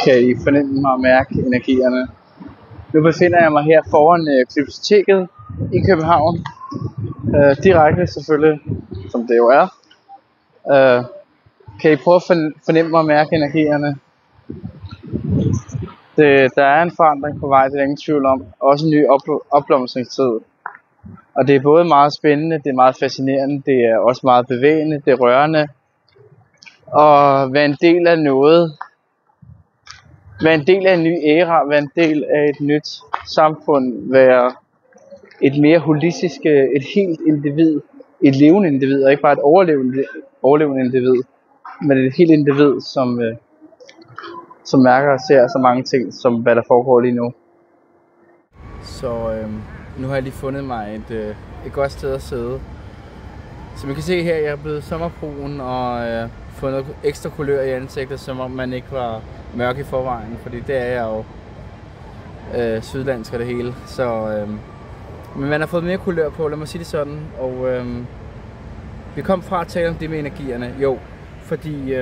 Kan I fornemme mig og mærke energierne? Nu befinder jeg mig her foran Glyptoteket i København. Direkte selvfølgelig, som det jo er. Kan I prøve at fornemme mig og mærke energierne? Der er en forandring på vej, det er der ingen tvivl om. Også en ny opblomstringstid. Og det er både meget spændende, det er meget fascinerende, det er også meget bevægende, det er rørende. Og være en del af noget. Være en del af en ny æra, være en del af et nyt samfund, være et mere holistisk, et helt individ, et levende individ, og ikke bare et overlevende individ, men et helt individ, som mærker og ser så mange ting, som hvad der foregår lige nu. Så nu har jeg lige fundet mig et godt sted at sidde. Som I kan se her, jeg er blevet sommerbrun og fået noget ekstra kulør i ansigtet, som om man ikke var mørk i forvejen, fordi det er jeg jo sydlandsk og det hele. Så, men man har fået mere kulør på, lad mig sige det sådan. Og vi kom fra at tale om det med energierne. Jo, fordi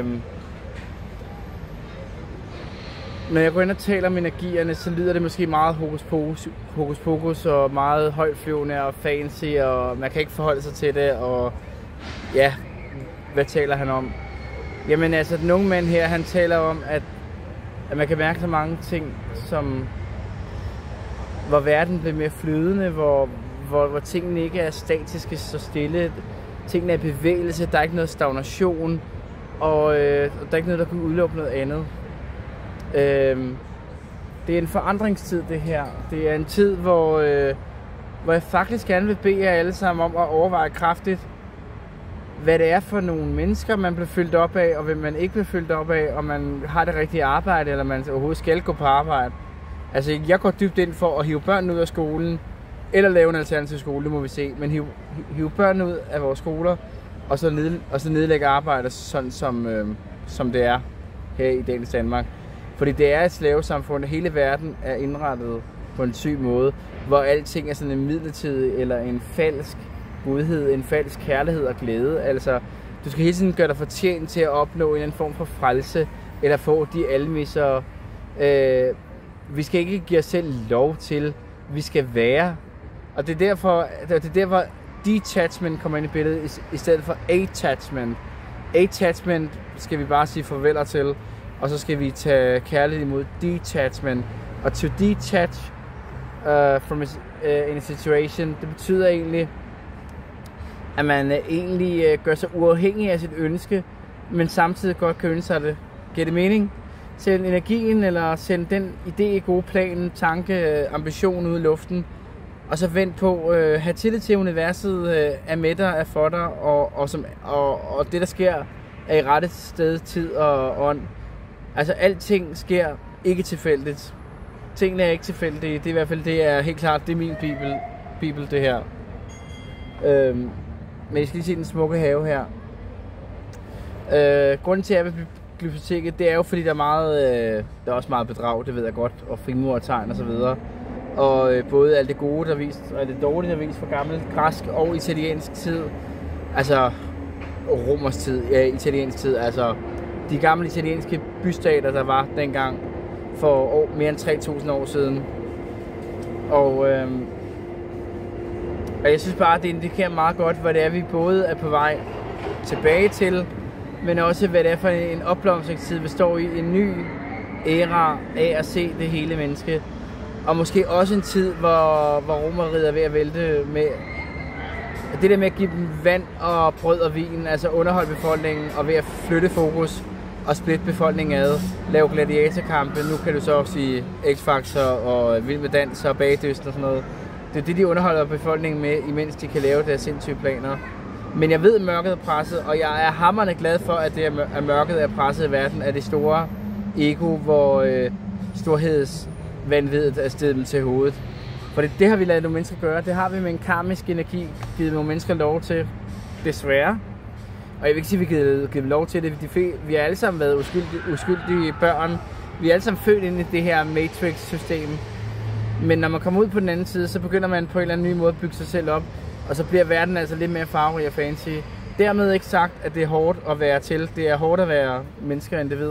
når jeg går ind og taler om energierne, så lyder det måske meget hokus pokus og meget højtflyvende og fancy, og man kan ikke forholde sig til det, og ja, hvad taler han om? Jamen altså, den unge mand her, han taler om, at man kan mærke så mange ting, som hvor verden bliver mere flydende, hvor tingene ikke er statiske, så stille, tingene er i bevægelse, der er ikke noget stagnation, og der er ikke noget, der kan udlukke noget andet. Det er en forandringstid, det her. Det er en tid, hvor jeg faktisk gerne vil bede jer alle sammen om at overveje kraftigt, hvad det er for nogle mennesker, man bliver fyldt op af, og hvem man ikke bliver fyldt op af, om man har det rigtige arbejde, eller man overhovedet skal gå på arbejde. Altså, jeg går dybt ind for at hive børnene ud af skolen, eller lave en alternativ skole, det må vi se, men hive børnene ud af vores skoler, og så nedlægge arbejde, sådan som det er her i dagens Danmark. Fordi det er et slavesamfund, hele verden er indrettet på en syg måde, hvor alting er sådan en midlertidig eller en falsk godhed, en falsk kærlighed og glæde. Altså, du skal hele tiden gøre dig fortjent til at opnå en eller anden form for frelse, eller få de almisser. Vi skal ikke give os selv lov til, vi skal være. Og det er derfor detachment kommer ind i billedet, i stedet for attachment. Attachment skal vi bare sige farveler til, og så skal vi tage kærlighed imod detachment. Og to detach from in a situation, det betyder egentlig, at man egentlig gør sig uafhængig af sit ønske, men samtidig godt kan ønske sig det. Giver det mening? Send energien, eller send den idé, gode plan, tanke, ambition ud i luften, og så vent på, have tillid til universet, er med dig, er for dig, og det der sker, er i rette sted, tid og ånd. Altså alting sker ikke tilfældigt. Tingene er ikke tilfældige, det er i hvert fald det er helt klart, det er min bibel det her. Men jeg skal lige se den smukke have her. Grunden til at jeg vil Glyptoteket, det er jo fordi der er også meget bedrag, det ved jeg godt, og frimurertegn og så videre. Og både alt det gode, der er vist, og alt det dårlige, der er vist fra gammel græsk og italiensk tid. Altså romersk tid, ja, italiensk tid, altså de gamle italienske bystater, der var dengang for mere end 3000 år siden. Og jeg synes bare, det indikerer meget godt, hvad det er, vi både er på vej tilbage til, men også hvad det er for en opblomstringstid, vi står i, en ny æra af at se det hele menneske. Og måske også en tid, hvor Romeriet er ved at vælte med det der med at give dem vand og brød og vin, altså underholde befolkningen og ved at flytte fokus og splitte befolkningen ad, lave gladiatorkampe, nu kan du så også sige X-Factor og Vild med Dans og Bagdysten og sådan noget. Det er det, de underholder befolkningen med, imens de kan lave deres sindssyge planer. Men jeg ved, at mørket er presset, og jeg er hamrende glad for, at mørket er presset i verden af det store ego, hvor storhedsvanviddet er stedet dem til hovedet. For det har vi ladet nogle mennesker gøre. Det har vi med en karmisk energi givet nogle mennesker lov til, desværre. Og jeg vil ikke sige, at vi har givet lov til det. Vi har alle sammen været uskyldige børn. Vi er alle sammen født ind i det her Matrix-system. Men når man kommer ud på den anden side, så begynder man på en eller anden ny måde at bygge sig selv op. Og så bliver verden altså lidt mere farverig og fancy. Dermed ikke sagt, at det er hårdt at være til. Det er hårdt at være menneske og individ.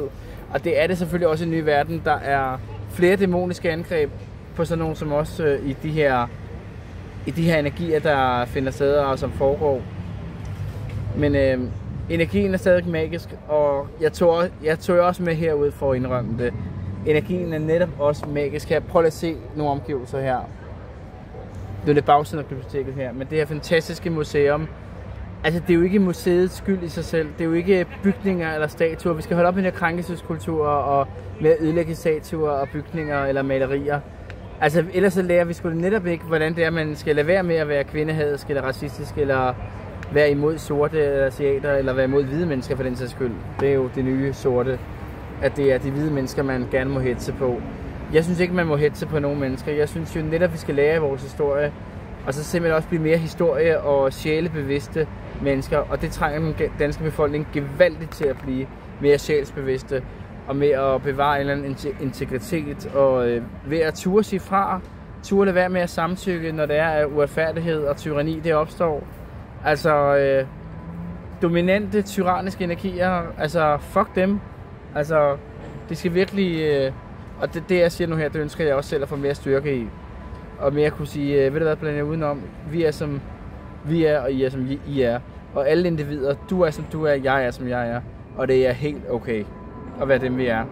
Og det er det selvfølgelig også i en ny verden. Der er flere dæmoniske angreb på sådan nogen som os i de her energier, der finder sted og som foregår. Men energien er stadig magisk, og jeg tog også med herud for at indrømme det. Energien er netop også magisk her. Prøv at se nogle omgivelser her. Det er det bagsiden af biblioteket her, men det her fantastiske museum. Altså, det er jo ikke museets skyld i sig selv. Det er jo ikke bygninger eller statuer. Vi skal holde op med den her krænkelseskultur og med at ødelægge statuer og bygninger eller malerier. Altså, ellers så lærer vi sgu netop ikke, hvordan det er, man skal lade være med at være kvindehadsk eller racistisk, eller være imod sorte asiater, eller være imod hvide mennesker for den sags skyld. Det er jo det nye sorte, at det er de hvide mennesker, man gerne må hetze på. Jeg synes ikke, man må hetze på nogen mennesker. Jeg synes jo netop, vi skal lære af vores historie, og så simpelthen også blive mere historie- og sjælebevidste mennesker. Og det trænger den danske befolkning gevaldigt til at blive mere sjælsbevidste, og med at bevare en eller anden integritet, og ved at turde sige fra, turde lade være med at samtykke, når det er, at uretfærdighed og tyranni det opstår. Altså, dominante, tyranniske energier, altså, fuck dem. Altså, de skal virkelig, og det jeg siger nu her, det ønsker jeg også selv at få mere styrke i. Og mere kunne sige, ved du hvad, blander udenom, vi er som vi er, og I er som I er. Og alle individer, du er som du er, jeg er som jeg er. Og det er helt okay at være dem vi er.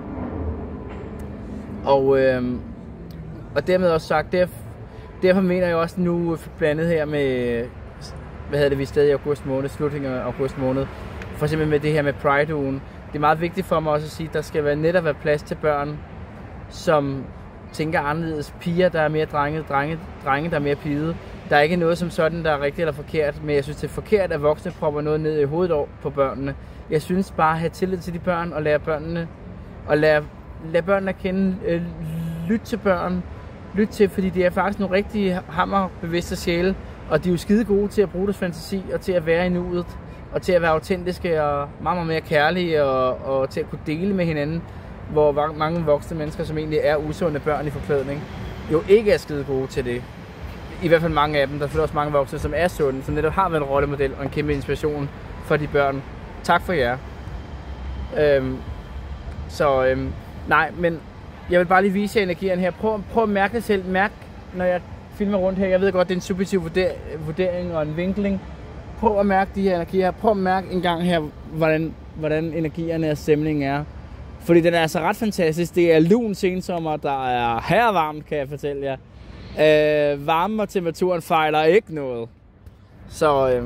Og dermed også sagt, derfor mener jeg også nu blandet her med, vi er stadig i august måned, slutningen af august måned. For eksempel med det her med Pride-ugen. Det er meget vigtigt for mig også at sige, at der skal netop være plads til børn, som tænker anderledes. Piger, der er mere drenge, der er mere pige. Der er ikke noget som sådan, der er rigtigt eller forkert, men jeg synes, det er forkert, at voksne propper noget ned i hovedet på børnene. Jeg synes bare at have tillid til de børn og lære børnene at kende, lytte til børn, lytte til, fordi de er faktisk nogle rigtig hammerbevidste sjæle, og de er jo skide gode til at bruge deres fantasi og til at være i nuet, og til at være autentiske og meget, meget mere kærlige og til at kunne dele med hinanden, hvor mange voksne mennesker, som egentlig er usunde børn i forklædning, jo ikke er skide gode til det. I hvert fald mange af dem. Der er også mange voksne, som er sunde, som netop har været en rollemodel og en kæmpe inspiration for de børn. Tak for jer. Nej, men jeg vil bare lige vise jer energien her. Prøv at mærke det selv. Mærk, når jeg filmer rundt her. Jeg ved godt, det er en subjektiv vurdering og en vinkling. Prøv at mærke de her energier her. Prøv at mærke en gang her, hvordan energierne og stemningen er. Fordi den er altså ret fantastisk. Det er lun sensommer, der er herrevarmt, kan jeg fortælle jer. Varmen og temperaturen fejler ikke noget. Så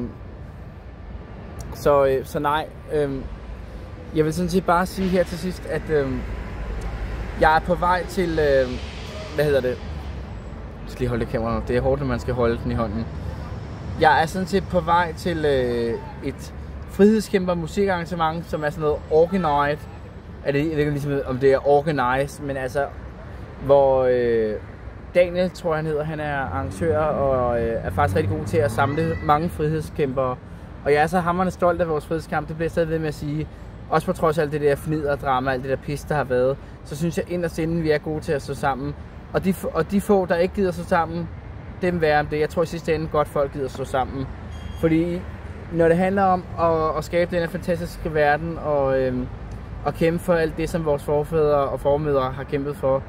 nej. Jeg vil sådan set bare sige her til sidst, at jeg er på vej til, Jeg skal lige holde det kamera. Det er hårdt, når man skal holde den i hånden. Jeg er sådan set på vej til et frihedskæmper musikarrangement, som er sådan noget organized. Jeg ved ikke ligesom, om det er organized, men altså, hvor Daniel, tror jeg han hedder, han er arrangør og er faktisk rigtig god til at samle mange frihedskæmpere. Og jeg er så hamrende stolt af vores frihedskamp, det bliver jeg stadig ved med at sige. Også på trods af alt det der fnider og drama, alt det der pis, der har været, så synes jeg inderst inden, vi er gode til at stå sammen. Og de få, der ikke gider stå sammen, dem værre om det. Jeg tror i sidste ende godt folk gider stå sammen. Fordi når det handler om at skabe den her fantastiske verden og kæmpe for alt det, som vores forfædre og formødre har kæmpet for,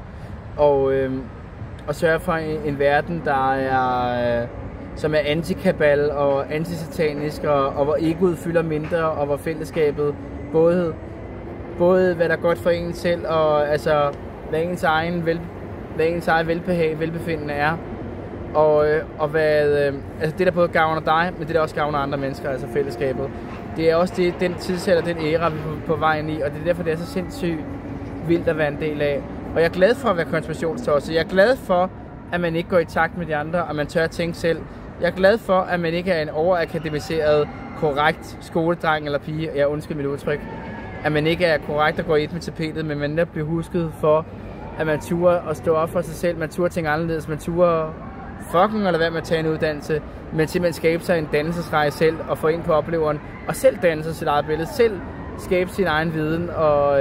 og sørge for en verden, der er som er antikabal og antisatanisk, og hvor egoet fylder mindre, og hvor fællesskabet både hvad der er godt for en selv, og altså hvad ens egen velbefindende er, og hvad altså det der både gavner dig, men det der også gavner andre mennesker, altså fællesskabet. Det er også den tidsalder, den æra, vi er på vejen i, og det er derfor, det er så sindssygt vildt at være en del af. Og jeg er glad for at være konspirationstosset. Jeg er glad for, at man ikke går i takt med de andre, og man tør at tænke selv. Jeg er glad for, at man ikke er en overakademiseret, korrekt skoledreng eller pige, jeg undskyld mit udtryk, at man ikke er korrekt og går i et med tapetet, men man netop bliver husket for, at man turer at stå op for sig selv, man turer tænke anderledes, man turer fucking eller hvad med at tage en uddannelse, men simpelthen skabe sig en dannelsesrejse selv og få ind på opleveren, og selv danne sig sit eget billede, selv skabe sin egen viden og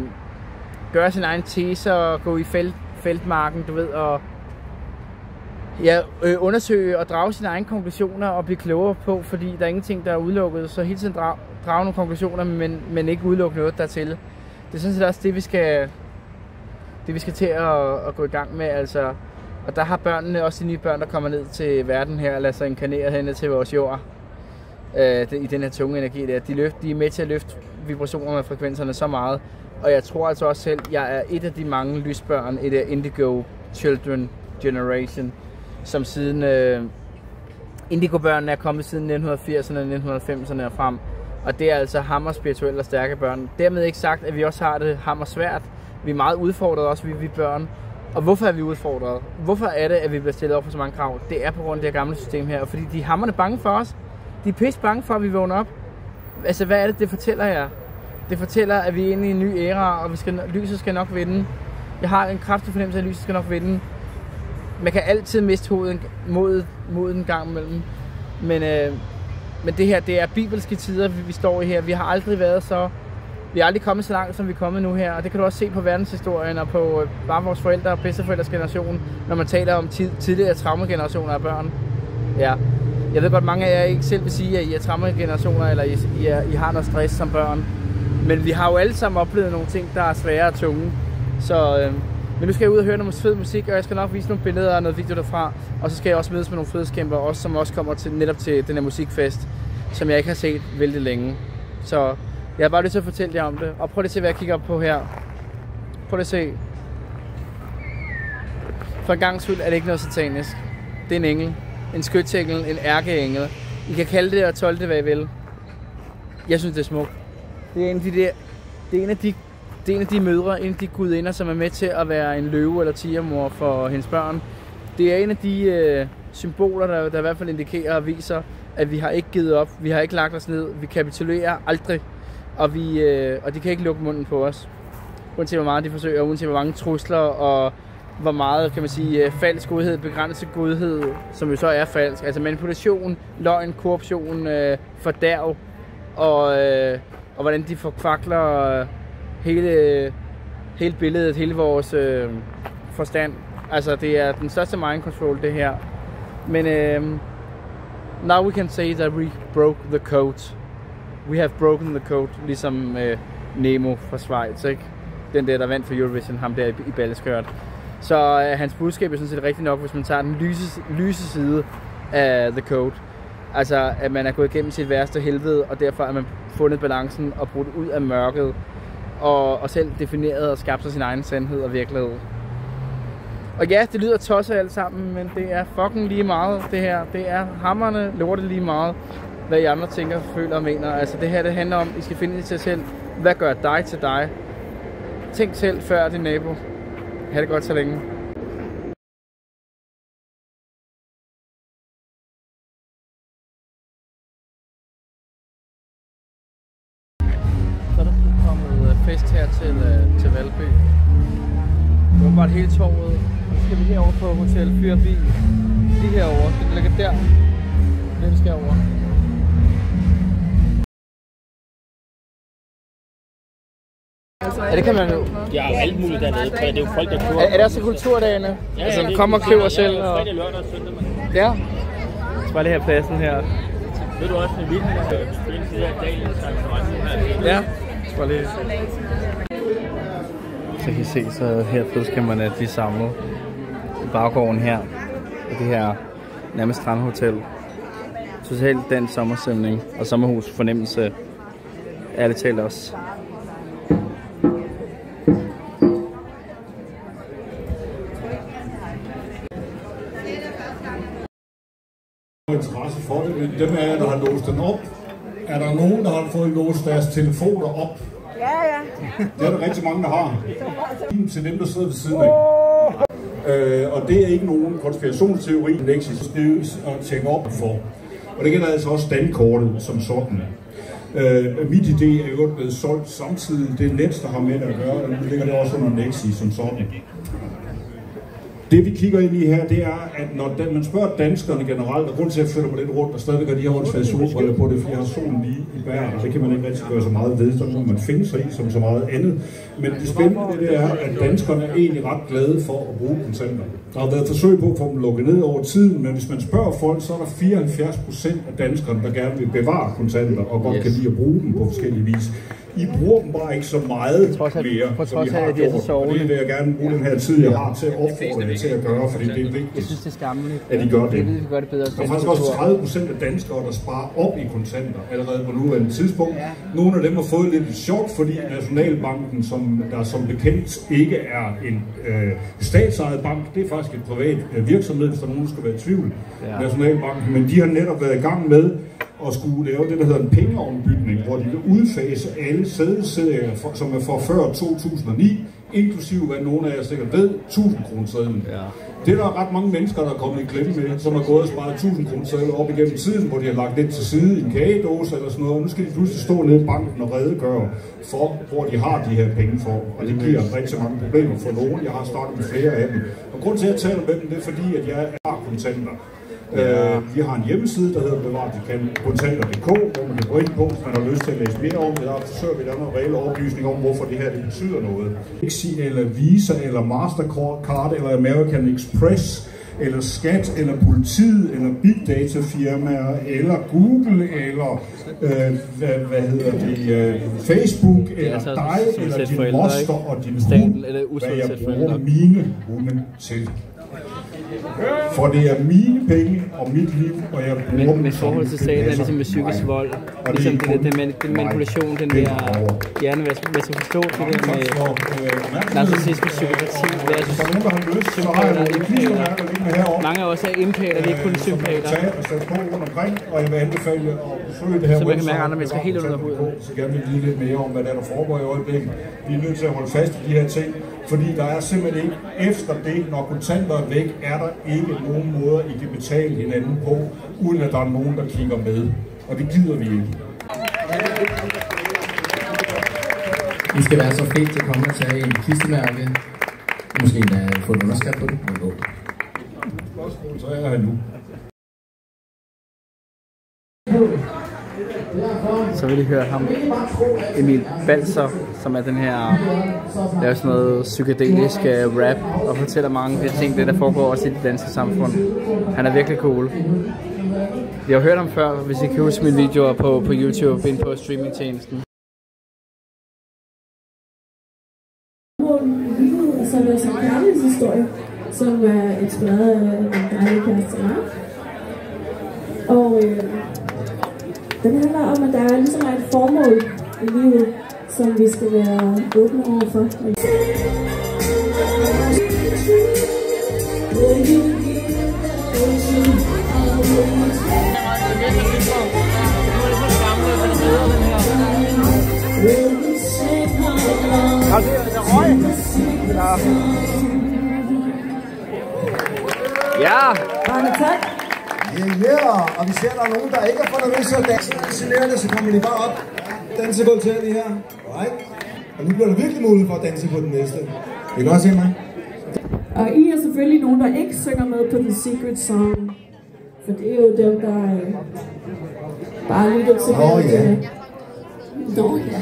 gøre sin egen teser og gå i feltmarken, du ved, undersøge og drage sine egne konklusioner og blive klogere på, fordi der er ingenting, der er udelukket. Så hele tiden drage nogle konklusioner, men ikke udelukke noget dertil. Det er sådan set også det, vi skal til at gå i gang med. Altså. Og der har børnene, også de nye børn, der kommer ned til verden her, og lader sig inkarnere hen til vores jord. I den her tunge energi der. De er med til at løfte vibrationerne og frekvenserne så meget. Og jeg tror altså også selv, jeg er et af de mange lysbørn i det Indigo Children Generation, som siden Indigo-børnene er kommet siden 1980'erne og 1990'erne og frem. Og det er altså hammer spirituelle og stærke børn. Dermed ikke sagt, at vi også har det hammer svært. Vi er meget udfordret også, vi børn. Og hvorfor er vi udfordret? Hvorfor er det, at vi bliver stillet op for så mange krav? Det er på grund af det her gamle system her, fordi de er hammerne bange for os. De er pisse bange for, at vi vågner op. Altså, hvad er det fortæller jer? Det fortæller, at vi er inde i en ny æra, og lyset skal nok vinde. Jeg har en kraftig fornemmelse af, at lyset skal nok vinde. Man kan altid miste modet en gang imellem. Men det her, det er bibelske tider, vi står i her. Vi har aldrig kommet så langt, som vi er kommet nu her. Og det kan du også se på verdenshistorien og på bare vores forældre og bedsteforældres generation, når man taler om tidligere traumagenerationer af børn. Ja. Jeg ved godt, mange af jer ikke selv vil sige, at I er traumagenerationer, eller I har noget stress som børn. Men vi har jo alle sammen oplevet nogle ting, der er svære og tunge. Men nu skal jeg ud og høre noget fed musik, og jeg skal nok vise nogle billeder og noget video derfra. Og så skal jeg også mødes med nogle frihedskæmper, som også kommer netop til den her musikfest, som jeg ikke har set vældig længe. Så jeg har bare lyst til at fortælle jer om det. Og prøv lige at se, hvad jeg kigger op på her. Prøv lige at se. For en gang skyld er det ikke noget satanisk. Det er en engel. En skytsengel, en ærkeengel. I kan kalde det og tolke det, hvad I vil. Jeg synes, det er smukt. Det er en af de mødre, en af de gudinder, som er med til at være en løve eller tigermor for hendes børn. Det er en af de symboler, der i hvert fald indikerer og viser, at vi har ikke givet op. Vi har ikke lagt os ned. Vi kapitulerer aldrig. Og de kan ikke lukke munden på os. Uanset hvor meget de forsøger, uanset hvor mange trusler og hvor meget, kan man sige, falsk godhed, begrænset godhed, som jo så er falsk. Altså manipulation, løgn, korruption, fordærv og hvordan de forkvakler hele billedet, hele vores forstand. Altså det er den største mind control, det her. Men now we can say that we broke the code. We have broken the code, ligesom Nemo fra Schweiz, ikke? Den der vandt for Eurovision, ham der i balleskørt. Så hans budskab er sådan set rigtigt nok, hvis man tager den lyse side af the code. Altså, at man er gået igennem sit værste helvede, og derfor er man fundet balancen og brudt ud af mørket, og selv defineret og skabt sig sin egen sandhed og virkelighed. Og ja, det lyder tosset alt sammen, men det er fucking lige meget, det her. Det er hammerne lortet lige meget, hvad I andre tænker, føler og mener. Altså, det her, det handler om, I skal finde det til jer selv. Hvad gør dig til dig? Tænk selv før din nabo. Ha' det godt så længe. Så er der kommet fest her til Valby. Det var bare hele torvet. Og så skal vi herover på Hotel Fyrby. Lige herover. Det ligger der. Det skal over. Ja, det kan man jo. Ja, alt muligt dernede. Det er jo folk, der køber. Er det også kulturdagene? Ja, altså, de kommer og køber selv. Ja, fredag, lørdag og søndag. Ja. Jeg skal bare lige have pladsen her. Ved du også, at vi har spillet til her dagen, så ja. Jeg skal bare lige. Så kan I se, så her frihedskæmperne, de er samlet i baggården her. I det her nærmest strandhotel. Totalt den sommerstemning og sommerhus fornemmelse. Ærligt talt også. Interesse for det, men dem af jer, der har låst den op, er der nogen, der har fået låst deres telefoner op? Ja. Det er der rigtig mange, der har. Til dem, der sidder ved siden af. Og det er ikke nogen konspirationsteori, Nexis skrives og tænke op for. Og det gælder altså også dankortet som sådan. Mit idé er jo blevet solgt samtidig. Det er Nets, der har med det at gøre, og nu ligger det også under Nexis som sådan. Det vi kigger ind i her, det er, at når man spørger danskerne generelt, og grund til at jeg flytter mig lidt rundt, og stadigvæk har de her åndsfælde solbriller på det, fordi jeg har solen lige i bæren, og det kan man ikke rigtig gøre så meget ved, så må man finde sig i som så meget andet. Men det spændende det er, at danskerne er egentlig ret glade for at bruge kontanter. Der har været forsøg på at få dem lukket ned over tiden, men hvis man spørger folk, så er der 74% af danskerne, der gerne vil bevare kontanter og godt kan lide at bruge dem på forskellige vis. I bruger dem bare ikke så meget mere, som I har gjort. Og det vil jeg gerne bruge den her tid, jeg har til at opfordre jer til at gøre, fordi det er vigtigt, jeg synes, det er skammeligt, at I gør det. Vi gør det bedre. Der er faktisk også 30% af danskere, der sparer op i kontanter allerede på nuværende tidspunkt. Nogle af dem har fået lidt chok, fordi Nationalbanken, der som bekendt ikke er en statsejet bank, det er faktisk et privat virksomhed, hvis der er nogen, der skal være i tvivl. Nationalbanken, men de har netop været i gang med og skulle lave det, der hedder en pengeombytning, hvor de vil udfase alle sedelserier, som er fra før 2009, inklusive, hvad nogle af jer sikkert ved, 1000-kronesedlen. Ja. Det er der ret mange mennesker, der er kommet i klemme med, som har gået og sparet 1000-kronesedler op igennem tiden, hvor de har lagt lidt til side i en kagedåse eller sådan noget. Nu skal de pludselig stå nede i banken og redegøre for, hvor de har de her penge for. Og det giver rigtig mange problemer for nogen. Jeg har snakket med flere af dem. Og grund til, at jeg taler med dem, det er fordi, at jeg har kontanter. Vi har en hjemmeside, der hedder bevarekontanter.dk, hvor man kan gå ind på, hvis man har lyst til at læse mere om det. Der forsøger vi at lave nogle reelle oplysninger om, hvorfor det her det betyder noget. Eller Visa, eller Mastercard, eller American Express, eller Skat, eller politiet, eller big data firmaer, eller Google, eller Facebook, eller dig, eller din moster og din hund, hvad jeg bruger mine hunde til. For det er mine penge og mit liv, og jeg bruger men forhold til staten er ligesom med psykisk vold, ligesom den manipulation, den der hjernevask, man skal forstå det der med narcissisme, psykopati, det er sympater, mange af os er empater, det er ikke kun sympater. Og jeg vil anbefale at besøge det her, så man kan mærke andre mennesker helt under hovedet. Så gerne vil vide lidt mere om, hvad der foregår i øjeblikket. Vi er nødt til at holde fast i de her ting, fordi der er simpelthen ikke, efter det, når kontanter er væk, er der ikke nogen måder, I kan betale hinanden på, uden at der er nogen, der kigger med. Og det gider vi ikke. I skal være så fedt til at komme og tage en kistemærke. Måske endda få en underskrift på det. Spørgsmål, så er jeg her nu. Så vil I høre ham, Emil Balser, som er den her, laver sådan noget psykedelisk rap, og fortæller mange af de ting, der foregår også i det danske samfund. Han er virkelig cool. Vi har hørt ham før, hvis I kan huske mine videoer på YouTube, ind på streamingtjenesten. Så er der også en kærlighedshistorie, som er inspireret af en dejlig kæreste. Og den handler om, at der er ligesom et formål i livet, som vi skal være åbne overfor. Ja! Mange tak! Yeah, og vi ser, at der er nogen, der ikke har fået nervøse og danse, så kommer de bare op. Dansegulv til vi her. Right. Og nu bliver der virkelig mulighed for at danse på den næste. Det kan også se mig. Og I er selvfølgelig nogen, der ikke synger med på The Secret Song. For det er jo dem, der bare lytter til det. Nå ja.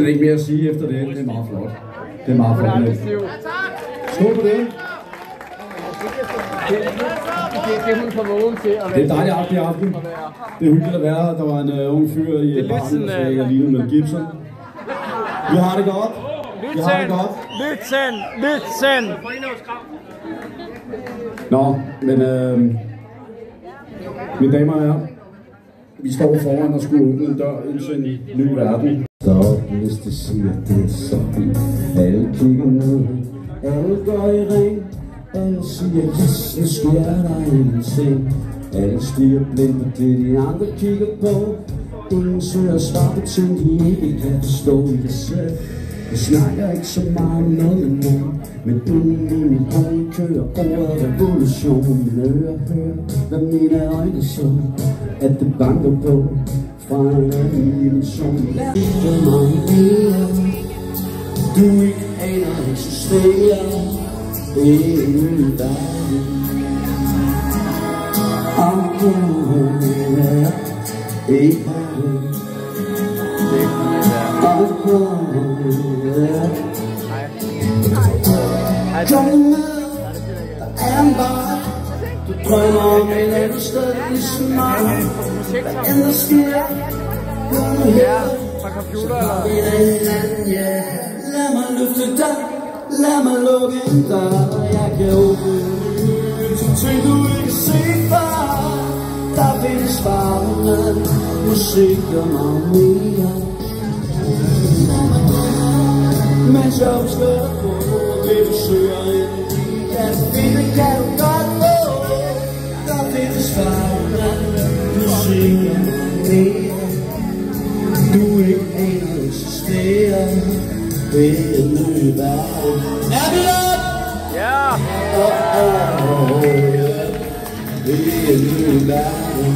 ikke mere at sige efter det. Det er meget flot. Det er meget flot. Skål på det. Det er hun for vågen til at være. Det er dejligt aften i aften. Det er hyggeligt at være her. Der var en ung fyr i barnet, der sagde, at jeg lignede Mel Gibson. Vi har det godt. Vi har det godt. Lyt. Nå, men mine damer og herrer, vi står foran og skulle åbne en dør ind til en ny verden. Stop, hvis det siger, det er så fint. Alle kigger ned, alle går i ring. Alle siger, yes, nu sker der ingenting. Alle stiger blindt på det, de andre kigger på. Ingen søger svar på ting, de ikke kan forstå i det selv. Jeg snakker ikke så meget om noget med nogen, men uden i min hånd kører ordet revolution. Mine ører hører, hvad mine øjne så, at det banker på fra en anden dimension. Ikke mig mere, du ikke aner eksisterer. Det er en ny verden. Ikke kom med, der er en bar. Du drømmer om et andet sted ligesom mig. Hvad end der sker, gør nu her. Lad mig løfte dig, lad mig lukke dig. Jeg kan åbne ting du ikke se før. Der findes varme, musik og meget mere. Mens jeg husker på, det du søger ind i caféen, kan du godt få. Der findes varme, musik og mere. Du ikke aner eksisterer. Det er en ny verden. Er vi op? Ja! Det er en ny verden.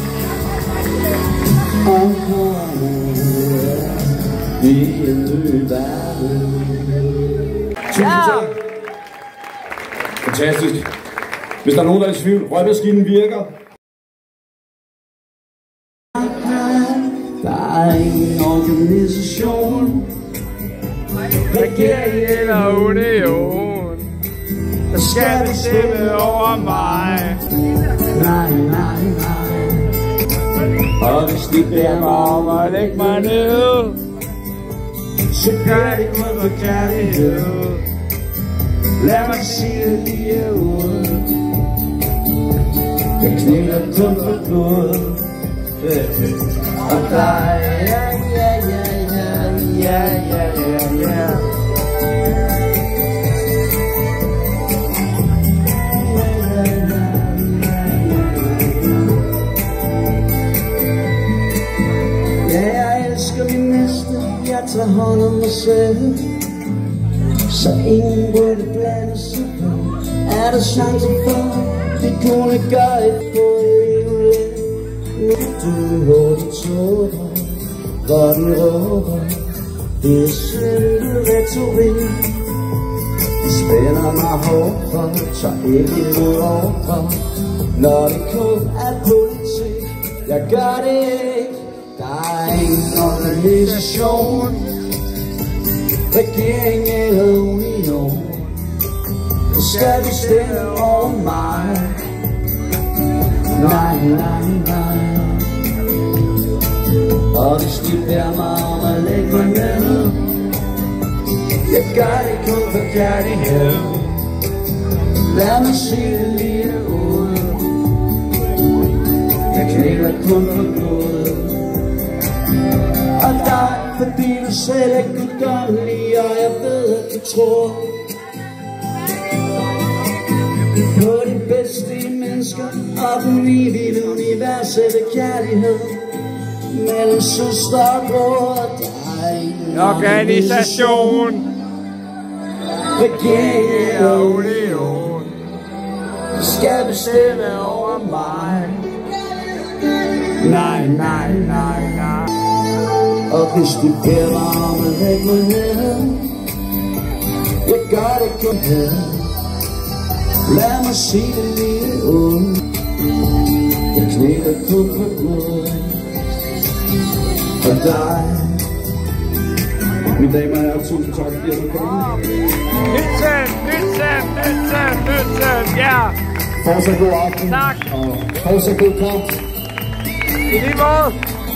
Det er en ny verden. Tusind tak. Fantastisk. Hvis der er nogen, der er i tvivl, røgmaskinen virker. Der er ingen organisation, regering eller union, der skal bestemme over mig. Nej, nej, nej. Og hvis de beder mig om at lægge mig ned, så gør det kun for kærlighed. Lad mig sige det lige ud. Jeg knækker kun for blod. Og dig, ja, ja, ja, ja, ja, ja, ja. Jeg elsker min næste, jeg tager hånd om mig selv. Så ingen burde blande sig på. Er der chance for, vi kunne gøre et på livet? Du hurtigt tåber, hvor den råber. Det er simpel retorik. Det spænder mig hårdt for, tager ikke imod ordre. Når det kun er politik, jeg gør det ikke. Der er ingen organisation, regering eller union, der skal bestemme over mig. Nej, nej, nej. Og hvis de beder mig om at lægge mig ned, jeg gør det kun for kærlighed. Lad mig sige det lige ud. Jeg knæler kun for blod. Og dig, fordi du selv er guddommelig, og jeg ved at du tror på de bedste mennesker og den evige universelle kærlighed mellem søster og bror. Der er ingen Organisation, regering og union, der skal bestemme over mig. Nej, nej, nej, nej. Og hvis de beder mig om at lægge mig ned, jeg gør det kun her. Lad mig sige det lige ud. Jeg knækker kun for blod. Og dig, Mine damer og herrer, tusind tak fordi I er kommet. Nytsen, ja. Fortsat god aften. Tak. Og fortsat god kamp. I lige måde.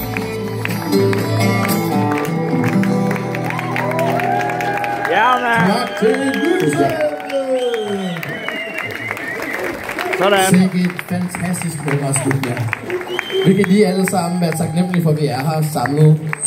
Ja, man. Tak til Nytsen. Sådan. Sikke et fantastisk nummer, ja. Vi kan lige alle sammen være taknemmelige for, at vi er her samlet.